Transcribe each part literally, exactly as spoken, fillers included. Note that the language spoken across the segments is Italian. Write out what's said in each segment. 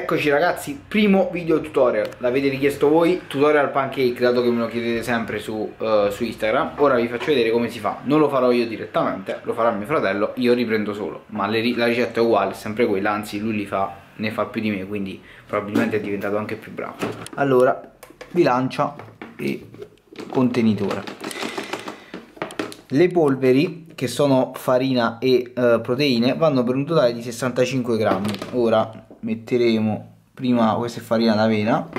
Eccoci ragazzi, primo video tutorial, l'avete richiesto voi, tutorial pancake, dato che me lo chiedete sempre su, uh, su Instagram. Ora vi faccio vedere come si fa. Non lo farò io direttamente, lo farà mio fratello, io riprendo solo. Ma le, la ricetta è uguale, è sempre quella, anzi lui li fa, ne fa più di me, quindi probabilmente è diventato anche più bravo. Allora, bilancia e contenitore. Le polveri, che sono farina e uh, proteine, vanno per un totale di sessantacinque grammi. Ora metteremo prima, questa è farina d'avena,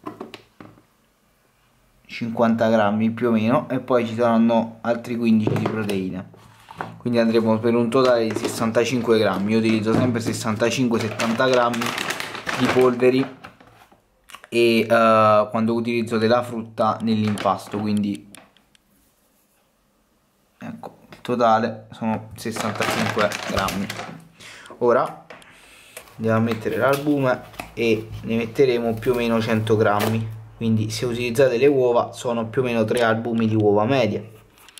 cinquanta grammi più o meno, e poi ci saranno altri quindici di proteine, quindi andremo per un totale di sessantacinque grammi. Io utilizzo sempre sessantacinque settanta grammi di polveri e uh, quando utilizzo della frutta nell'impasto, quindi ecco, il totale sono sessantacinque grammi. Ora andiamo a mettere l'albume e ne metteremo più o meno cento grammi, quindi se utilizzate le uova sono più o meno tre albumi di uova medie.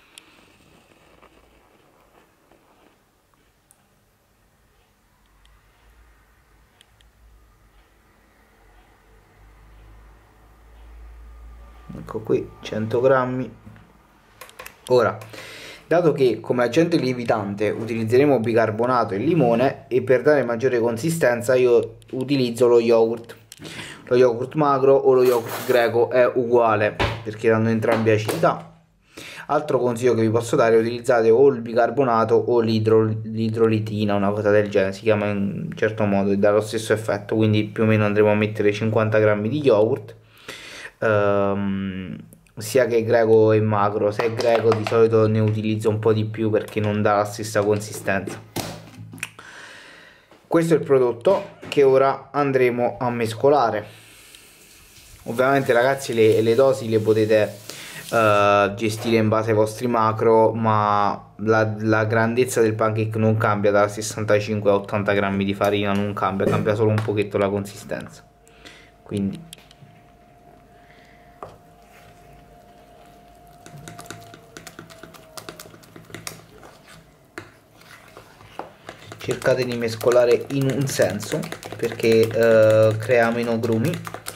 Ecco qui cento grammi. Ora, dato che come agente lievitante utilizzeremo bicarbonato e limone, e per dare maggiore consistenza io utilizzo lo yogurt. Lo yogurt magro o lo yogurt greco è uguale perché danno entrambi acidità. Altro consiglio che vi posso dare: utilizzate o il bicarbonato o l'idrolitina, una cosa del genere, si chiama in un certo modo e dà lo stesso effetto, quindi più o meno andremo a mettere cinquanta grammi di yogurt. Um, sia che greco e magro. Se è greco di solito ne utilizzo un po' di più perché non dà la stessa consistenza. Questo è il prodotto che ora andremo a mescolare. Ovviamente ragazzi le, le dosi le potete uh, gestire in base ai vostri macro, ma la, la grandezza del pancake non cambia da sessantacinque a ottanta grammi di farina, non cambia, cambia solo un pochetto la consistenza. Quindi cercate di mescolare in un senso perché eh, crea meno grumi.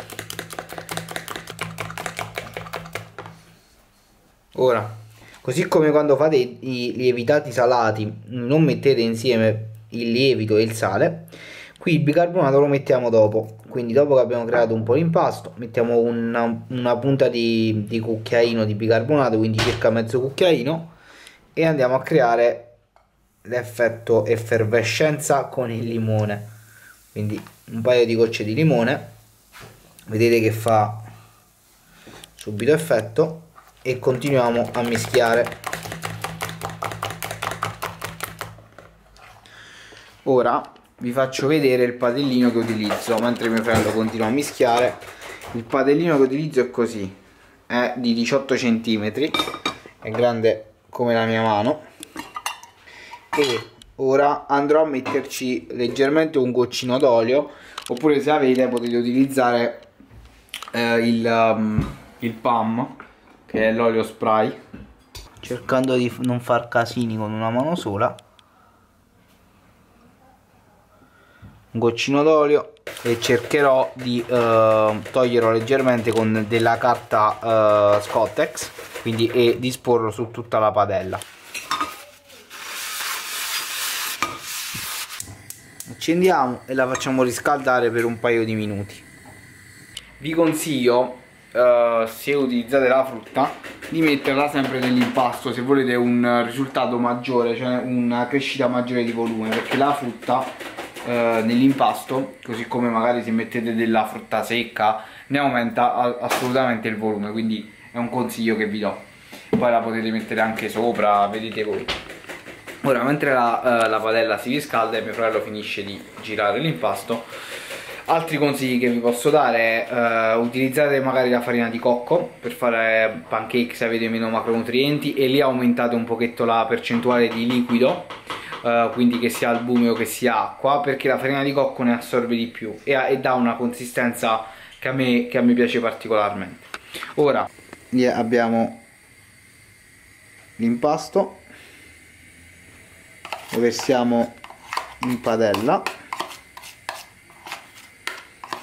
Ora, così come quando fate i lievitati salati non mettete insieme il lievito e il sale, qui il bicarbonato lo mettiamo dopo. Quindi dopo che abbiamo creato un po' l'impasto mettiamo una, una punta di, di cucchiaino di bicarbonato, quindi circa mezzo cucchiaino, e andiamo a creare l'effetto effervescenza con il limone. Quindi un paio di gocce di limone, vedete che fa subito effetto, e continuiamo a mischiare. Ora vi faccio vedere il padellino che utilizzo mentre mio fratello continua a mischiare. Il padellino che utilizzo è così, è di diciotto centimetri, è grande come la mia mano, e ora andrò a metterci leggermente un goccino d'olio, oppure se avete potete utilizzare eh, il, um, il P A M, che è l'olio spray, cercando di non far casini con una mano sola. Un goccino d'olio, e cercherò di uh, toglierlo leggermente con della carta uh, Scottex, quindi, e disporlo su tutta la padella. Accendiamo e la facciamo riscaldare per un paio di minuti. Vi consiglio, uh, se utilizzate la frutta, di metterla sempre nell'impasto se volete un risultato maggiore, cioè una crescita maggiore di volume, perché la frutta uh, nell'impasto, così come magari se mettete della frutta secca, ne aumenta assolutamente il volume, quindi è un consiglio che vi do. Poi la potete mettere anche sopra, vedete voi. Ora, mentre la, uh, la padella si riscalda e mio fratello finisce di girare l'impasto, altri consigli che vi posso dare è uh, utilizzate magari la farina di cocco per fare pancake se avete meno macronutrienti, e lì aumentate un pochetto la percentuale di liquido, uh, quindi che sia albume o che sia acqua, perché la farina di cocco ne assorbe di più e, e dà una consistenza che a me, che a me piace particolarmente. Ora abbiamo l'impasto, lo versiamo in padella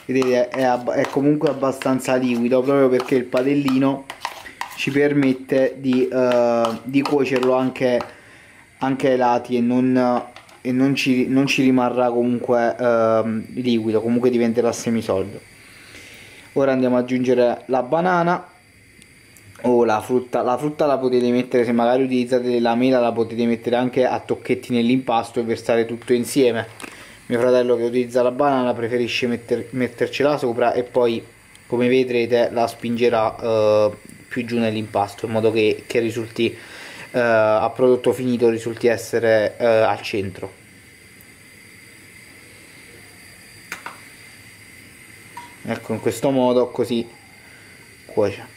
vedete è, è comunque abbastanza liquido, proprio perché il padellino ci permette di, uh, di cuocerlo anche, anche ai lati e non, e non, ci, non ci rimarrà comunque uh, liquido, comunque diventerà semisolido. Ora andiamo ad aggiungere la banana o la frutta. La frutta la potete mettere, se magari utilizzate la mela, la potete mettere anche a tocchetti nell'impasto e versare tutto insieme. Mio fratello, che utilizza la banana, preferisce metter, mettercela sopra e poi, come vedrete, la spingerà eh, più giù nell'impasto, in modo che, che risulti eh, a prodotto finito risulti essere eh, al centro. Ecco, in questo modo così cuoce.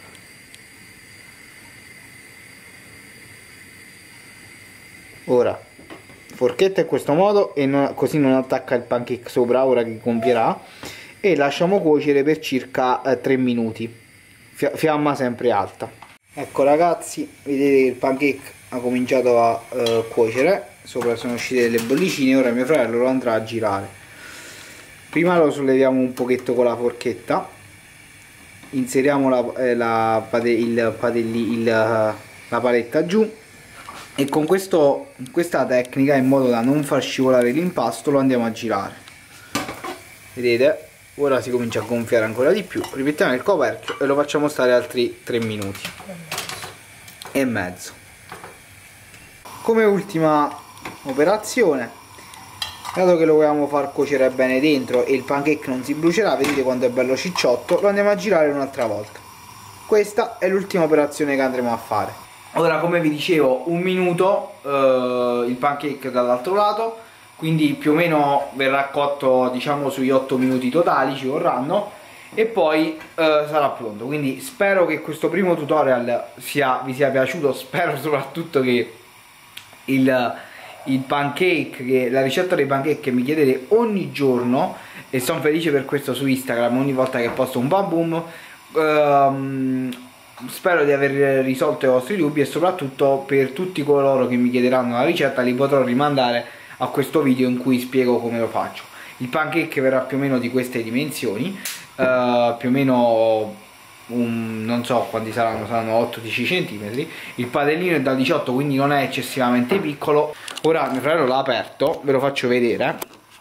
Ora forchetta in questo modo e non, così non attacca il pancake sopra ora che gonfierà, e lasciamo cuocere per circa eh, tre minuti, fiamma sempre alta. Ecco ragazzi, vedete che il pancake ha cominciato a eh, cuocere, sopra sono uscite delle bollicine. Ora mio fratello lo andrà a girare. Prima lo solleviamo un pochetto con la forchetta, inseriamo la, eh, la, il, padelli, il, la paletta giù, e con questo, questa tecnica, in modo da non far scivolare l'impasto, lo andiamo a girare. Vedete? Ora si comincia a gonfiare ancora di più. Ripetiamo il coperchio e lo facciamo stare altri tre minuti e mezzo. Come ultima operazione, dato che lo vogliamo far cuocere bene dentro e il pancake non si brucerà, vedete quanto è bello cicciotto, lo andiamo a girare un'altra volta. Questa è l'ultima operazione che andremo a fare. Ora, come vi dicevo, un minuto eh, il pancake dall'altro lato, quindi più o meno verrà cotto, diciamo, sugli otto minuti totali ci vorranno, e poi eh, sarà pronto. Quindi spero che questo primo tutorial sia, vi sia piaciuto, spero soprattutto che il, il pancake, che la ricetta dei pancake che mi chiedete ogni giorno, e sono felice per questo su Instagram ogni volta che posto un bam boom, ehm, spero di aver risolto i vostri dubbi, e soprattutto per tutti coloro che mi chiederanno la ricetta li potrò rimandare a questo video in cui spiego come lo faccio. Il pancake verrà più o meno di queste dimensioni, eh, più o meno un, non so quanti saranno, saranno otto dieci centimetri. Il padellino è da diciotto, quindi non è eccessivamente piccolo. Ora mio fratello l'ha aperto, ve lo faccio vedere.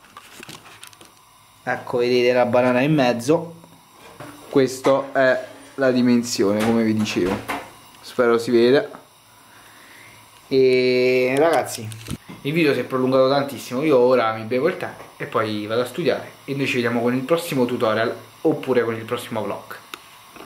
Ecco, vedete la banana in mezzo. Questo è la dimensione, come vi dicevo, spero si veda. E ragazzi, il video si è prolungato tantissimo, io ora mi bevo il tè e poi vado a studiare, e noi ci vediamo con il prossimo tutorial oppure con il prossimo vlog.